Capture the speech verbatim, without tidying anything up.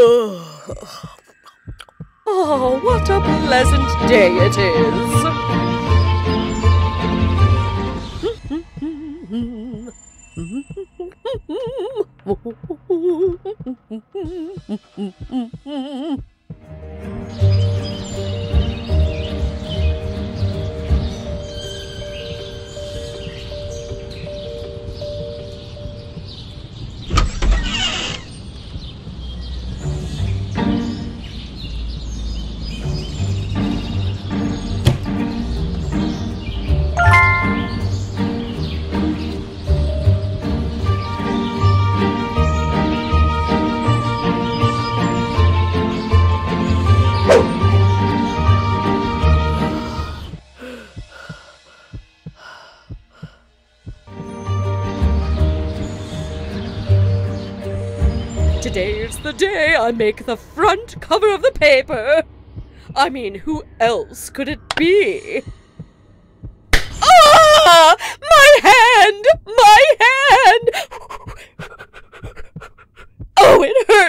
Oh, what a pleasant day it is! Today's the day I make the front cover of the paper. I mean, who else could it be? Ah! My hand! My hand! Oh, it